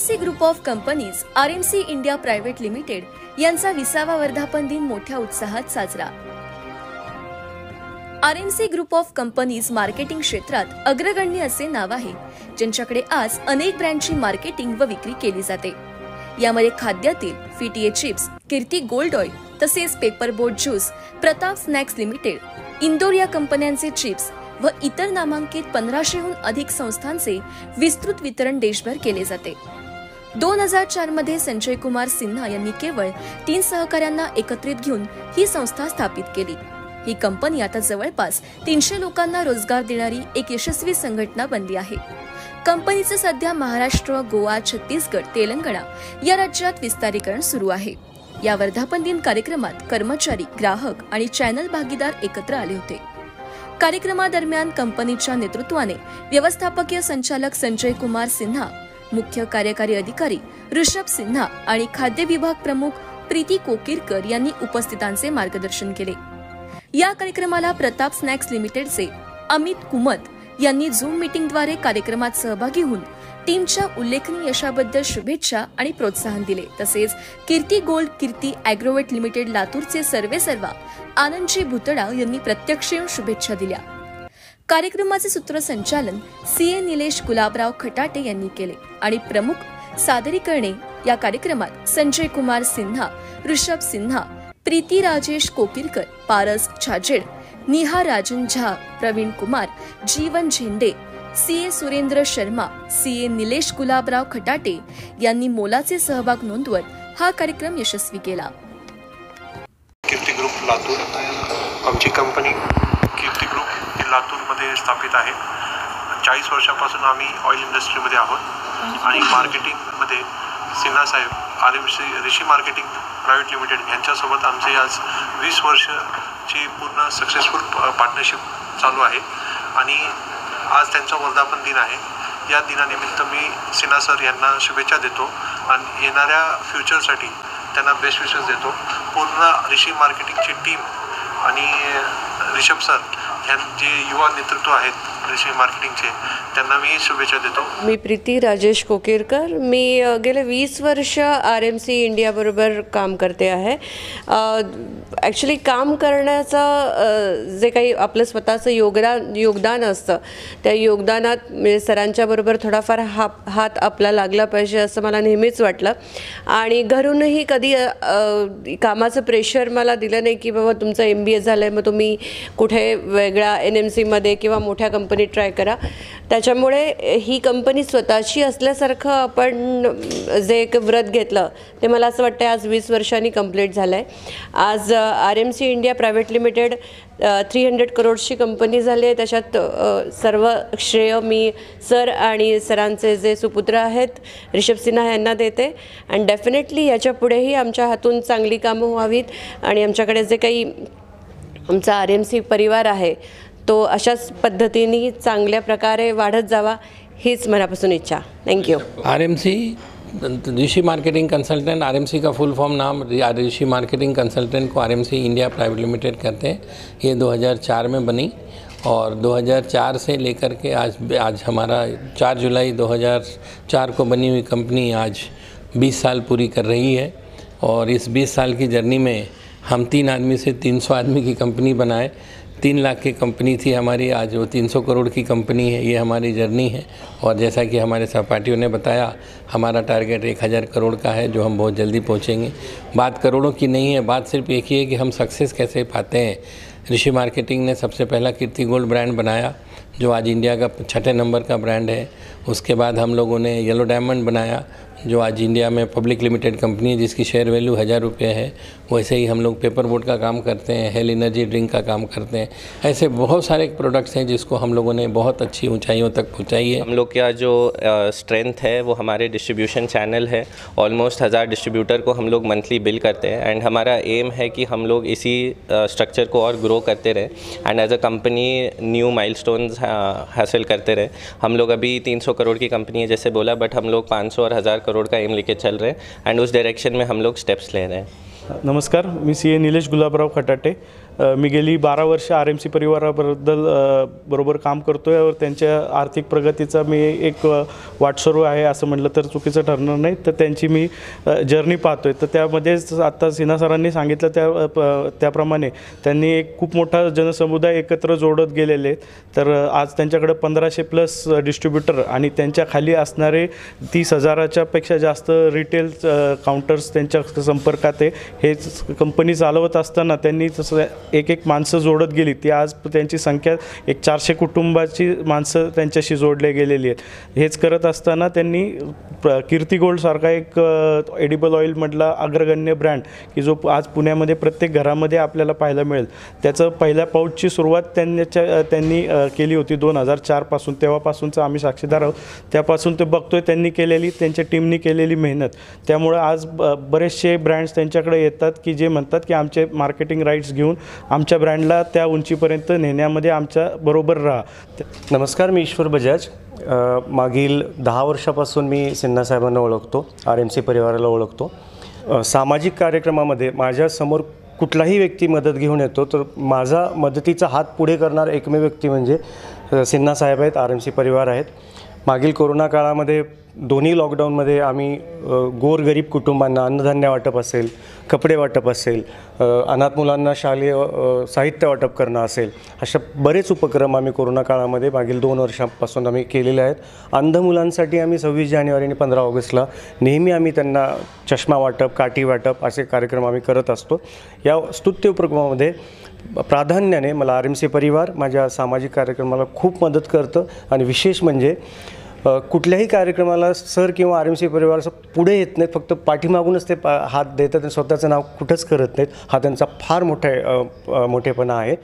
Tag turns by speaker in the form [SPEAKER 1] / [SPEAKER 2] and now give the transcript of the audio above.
[SPEAKER 1] RMC group of companies RMC India private limited यांचा 20वा वर्धापन दिन मोठ्या उत्साहात साजरा। RMC group of companies marketing क्षेत्रात अग्रगण्य असे नाव आहे, ज्यांच्याकडे आज अनेक ब्रँडची मार्केटिंग व विक्री केली जाते। यामध्ये खाद्यातील FTA chips, Kirti gold oil तसेच Paper Boat juice, Pratap snacks limited, Indore या कंपन्यांचे चिप्स व इतर नामांकित 1500हून अधिक संस्थांचे विस्तृत वितरण देशभर केले जाते। 2004 मध्ये संजय कुमार सिन्हा यांनी केवळ 3 सहकाऱ्यांना एकत्रित घेऊन ही संस्था स्थापित केली। ही कंपनी आता जवळपास 300 लोकांना रोजगार देणारी एक यशस्वी संघटना बनली आहे। कंपनीचे सध्या महाराष्ट्र, गोवा, छत्तीसगड, तेलंगणा या राज्यात विस्तारीकरण सुरू आहे। या वर्धापन दिन कार्यक्रमात कर्मचारी, ग्राहक आणि चॅनल भागीदार एकत्र आले होते। कार्यक्रमादरम्यान कंपनीच्या नेतृत्वाने व्यवस्थापकीय संचालक संजय कुमार सिन्हा, मुख्य कार्यकारी अधिकारी ऋषभ सिन्हा आणि खाद्य विभाग प्रमुख प्रीती कोकिरकर यांनी उपस्थितांचे मार्गदर्शन केले। या कार्यक्रमाला प्रताप स्नॅक्स लिमिटेडचे अमित कुमत यांनी झूम मीटिंगद्वारे कार्यक्रमात सहभागी होऊन टीमच्या उल्लेखनीय यशाबद्दल शुभेच्छा आणि प्रोत्साहन दिले। तसेच Kirti gold, Kirti agrovet limited लातूरचे सर्वेसर्वा आनंदजी भुतडा यांनी प्रत्यक्ष येऊन शुभेच्छा दिल्या। कार्यक्रमाचे सूत्रसंचालन CA निलेश गुलाबराव खटाटे यांनी केले आणि प्रमुख सादरीकरणे या कार्यक्रमात संजय कुमार सिन्हा, ऋषभ सिन्हा, प्रीती राजेश कोकिरकर, पारस छाजेड, निहा राजन झा, प्रवीण कुमार, जीवन झेंडे, CA सुरेंद्र शर्मा, CA निलेश गुलाबराव खटाटे यांनी मोलाचे सहभाग नोंदवत हा कार्यक्रम यशस्वी केला।
[SPEAKER 2] कीर्ती ग्रुप लातूर, आमची कंपनी कीर्ती ग्रुप लातूरमध्ये स्थापित आहे। 40 वर्षापासून आम्ही ऑइल इंडस्ट्रीमध्ये आहोत आणि मार्केटिंगमध्ये सिन्हा साहेब, RMC Rishi marketing private limited यांच्यासोबत आमचे आज 20 वर्षाची पूर्ण सक्सेसफुल पार्टनरशिप चालू आहे आणि आज त्यांचा वर्धापन दिन आहे। या दिनानिमित्त मी सिन्हा सर यांना शुभेच्छा देतो आणि येणाऱ्या फ्युचरसाठी त्यांना बेस्ट विशेस देतो। पूर्ण ऋषी मार्केटिंगची टीम आणि ऋषभ सर जे युवा नेतृत्व आहेत ऋषी मार्केटिंगचे, त्यांना मी शुभेच्छा देतो।
[SPEAKER 3] मी प्रीती राजेश कोकिरकर, मी गेले 20 वर्ष RMC इंडिया बरोबर काम करते आहे। ॲक्च्युली काम करण्याचं जे काही आपलं स्वतःचं योगदान असतं, त्या योगदानात म्हणजे सरांच्या बरोबर थोडाफार हात आपला लागला पाहिजे असं मला नेहमीच वाटलं आणि घरूनही कधी कामाचं प्रेशर मला दिलं नाही की बाबा तुमचं MBA झालं आहे, मग तुम्ही कुठे वेगळ्या NMCमध्ये किंवा मोठ्या कंपनीत ट्राय करा। त्याच्यामुळे ही कंपनी स्वतःची असल्यासारखं आपण जे एक व्रत घेतलं ते मला असं वाटतं आज 20 वर्षांनी कंप्लीट झालं आहे। आज RMC इंडिया प्रायव्हेट लिमिटेड 300 करोडची कंपनी झाली आहे। त्याच्यात सर्व श्रेय मी सर आणि सरांचे जे सुपुत्र आहेत ऋषभ सिन्हा यांना देते आणि डेफिनेटली याच्या पुढेही आमच्या हातून चांगली कामं व्हावीत आणि आमच्याकडे जे काही आमचा RMC परिवार आहे तो अशाच पद्धतीने चांगल्या प्रकारे वाढत जावा हीच मनापासून इच्छा। Thank you.
[SPEAKER 4] RMC Rishi marketing consultant, RMC का फुल फॉर्म नाम ऋषि मार्केटिंग कंसल्टेंट को RMC इंडिया प्राइवेट लिमिटेड कहते हैं। ये 2004 में बनी और 2004 से लेकर के आज हमारा 4 जुलाई 2004 को बनी हुई कंपनी आज 20 साल पूरी कर रही है और इस 20 साल की जर्नी में हम 3 आदमी से 300 आदमी की कंपनी बनाए। 3 लाख की कंपनी थी हमारी, आज वो 300 करोड़ की कंपनी है। ये हमारी जर्नी है और जैसा कि हमारे सहपाठियों ने बताया, हमारा टारगेट 1000 करोड़ का है जो हम बहुत जल्दी पहुंचेंगे। बात करोड़ों की नहीं है, बात सिर्फ एक ही है कि हम सक्सेस कैसे पाते हैं। ऋषि मार्केटिंग ने सबसे पहला कीर्ति गोल्ड ब्रांड बनाया जो आज इंडिया का 6ठे नंबर का ब्रांड है। उसके बाद हम लोगों ने येलो डायमंड बनाया जो आज इंडिया में पब्लिक लिमिटेड कंपनी है जिसकी शेयर वैल्यू 1000 रुपये है। वैसे ही हम लोग पेपर बोट का काम करते हैं, हेल एनर्जी ड्रिंक का काम करते हैं। ऐसे बहुत सारे प्रोडक्ट्स हैं जिसको हम लोगों ने बहुत अच्छी ऊंचाइयों तक पहुंचाई है।
[SPEAKER 5] हम लोग का जो स्ट्रेंथ है वो हमारे डिस्ट्रीब्यूशन चैनल है। ऑलमोस्ट 1000 डिस्ट्रीब्यूटर को हम लोग मंथली बिल करते हैं एंड हमारा एम है कि हम लोग इसी स्ट्रक्चर को और ग्रो करते रहें and as a company new milestones हासिल करते रहे। हम लोग अभी 300 करोड़ की कंपनी है जैसे बोला, बट हम लोग 500 और 1000 करोड़ का एम लेके चल रहे हैं एंड उस डायरेक्शन में हम लोग स्टेप्स ले रहे हैं।
[SPEAKER 6] नमस्कार, मी सी ए निलेश गुलाबराव खटाटे. मी गेली 12 वर्ष RMC परिवाराबद्दल बरोबर काम करतो आहे. त्यांच्या आर्थिक प्रगतीचा मी एक वाटसरू आहे असं म्हटलं तर चुकीचं ठरणार नाही. तर त्यांची मी जर्नी पाहतो आहे. तर त्यामध्येच आता सिन्हा सरांनी सांगितलं त्याप्रमाणे त्यांनी एक खूप मोठा जनसमुदाय एकत्र जोडत गेलेले आहेत. तर आज त्यांच्याकडे 1500+ डिस्ट्रीब्युटर आणि त्यांच्या खाली असणारे 30,000च्या पेक्षा जास्त रिटेल काउंटर्स त्यांच्या संपर्कात आहे. हे कंपनी चालवत असताना त्यांनी तसं एक माणसं जोडत गेली. ती आज त्यांची संख्या एक 400 कुटुंबाची माणसं त्यांच्याशी जोडले गेलेली आहेत. हेच करत असताना त्यांनी कीर्ती गोल्डसारखा एक एडिबल ऑइलमधला अग्रगण्य ब्रँड की जो आज पुण्यामध्ये प्रत्येक घरामध्ये आपल्याला पाहायला मिळेल, त्याचं पहिल्या पाऊचची सुरुवात त्यांनी केली होती 2004 पासून. तेव्हापासूनचं आम्ही साक्षीदार आहोत. त्यापासून ते बघतोय त्यांनी केलेली, त्यांच्या टीमनी केलेली मेहनत. त्यामुळं आज बरेचसे ब्रँड्स त्यांच्याकडे येतात की जे म्हणतात की आमचे मार्केटिंग राईट्स घेऊन आमच्या ब्रँडला त्या उंचीपर्यंत नेण्यामध्ये आमच्या बरोबर राहा.
[SPEAKER 7] नमस्कार, मी ईश्वर बजाज. मागील 10 वर्षापासून मी सिन्हा साहेबांना ओळखतो, RMC परिवाराला ओळखतो. सामाजिक कार्यक्रमामध्ये माझ्यासमोर कुठलाही व्यक्ती मदत घेऊन येतो तर माझा मदतीचा हात पुढे करणार एकमेव व्यक्ती म्हणजे सिन्हा साहेब आहेत, RMC परिवार आहेत. मागील कोरोना काळामध्ये दोन्ही लॉकडाऊनमध्ये आम्ही गोरगरीब कुटुंबांना अन्नधान्य वाटप असेल, कपडे वाटप असेल, अनाथ मुलांना शालेय साहित्य वाटप करणं असेल, अशा बरेच उपक्रम आम्ही कोरोना काळामध्ये मागील 2 वर्षांपासून आम्ही केलेले आहेत. अंध मुलांसाठी आम्ही 26 जानेवारी आणि 15 ऑगस्टला नेहमी आम्ही त्यांना चष्मा वाटप, काठी वाटप असे कार्यक्रम आम्ही करत असतो. या स्तुत्य उपक्रमामध्ये प्राधान्याने मला RMC परिवार माझ्या सामाजिक कार्यक्रमाला खूप मदत करतं. आणि विशेष म्हणजे कुठल्याही कार्यक्रमाला सर किंवा RMC परिवार असं पुढे येत नाहीत, फक्त पाठीमागूनच ते हात देतात आणि स्वतःचं नाव कुठंच करत नाहीत. हा त्यांचा फार मोठेपणा आहे.